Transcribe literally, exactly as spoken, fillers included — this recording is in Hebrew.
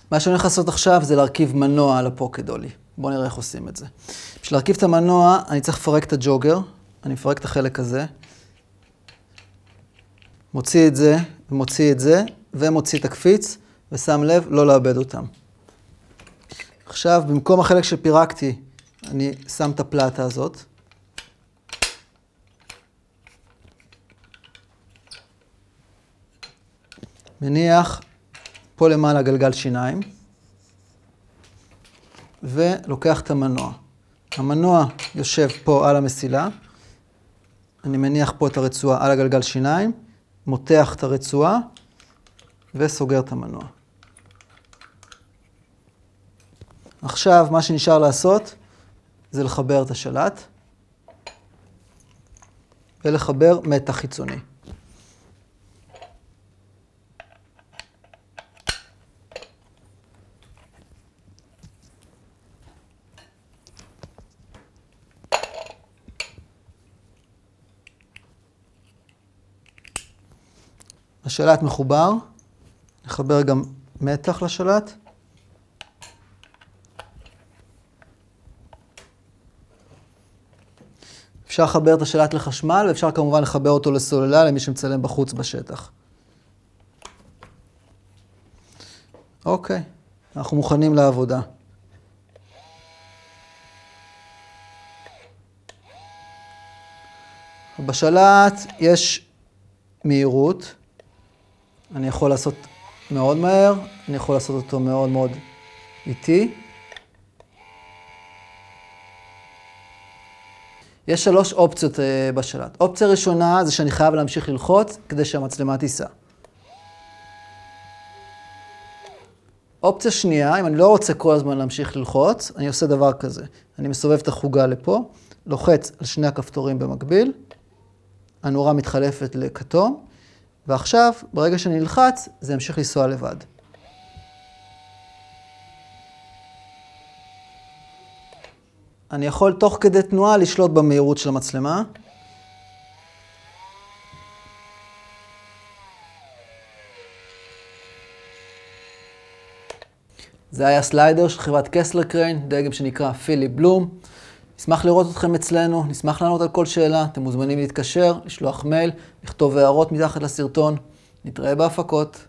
מה שאני הולך לעשות עכשיו זה להרכיב מנוע על הפוקדולי. בואו נראה איך עושים את זה. בשביל להרכיב את המנוע, אני צריך לפרק את הג'וגר. אני מפרק את החלק הזה. מוציא את זה, ומוציא את זה, ומוציא את הקפיץ, ושם לב לא לאבד אותם. עכשיו, במקום החלק שפירקתי, אני שם את הפלטה הזאת. מניח פה למעלה גלגל שיניים, ולוקח את המנוע. המנוע יושב פה על המסילה. אני מניח פה את הרצועה על הגלגל שיניים, מותח את הרצועה, וסוגר את המנוע. עכשיו, מה שנשאר לעשות, זה לחבר את השלט, ולחבר מתח חיצוני. השלט מחובר, נחבר גם מתח לשלט. אפשר לחבר את השלט לחשמל, ואפשר כמובן לחבר אותו לסוללה למי שמצלם בחוץ בשטח. אוקיי, אנחנו מוכנים לעבודה. בשלט יש מהירות. אני יכול לעשות מאוד מהר, אני יכול לעשות אותו מאוד מאוד איטי. יש שלוש אופציות בשלט. אופציה ראשונה זה שאני חייב להמשיך ללחוץ כדי שהמצלמה תיסע. אופציה שנייה, אם אני לא רוצה כל הזמן להמשיך ללחוץ, אני עושה דבר כזה. אני מסובב את החוגה לפה, לוחץ על שני הכפתורים במקביל, הנורה מתחלפת לכתום, ועכשיו, ברגע שאני נלחץ, זה ימשיך לנסוע לבד. אני יכול תוך כדי תנועה לשלוט במהירות של המצלמה. זה היה סליידר של חברת קסלר קריין, דגם שנקרא פיליפ בלום. נשמח לראות אתכם אצלנו, נשמח לענות על כל שאלה, אתם מוזמנים להתקשר, לשלוח מייל, לכתוב הערות מתחת לסרטון. נתראה בהפקות.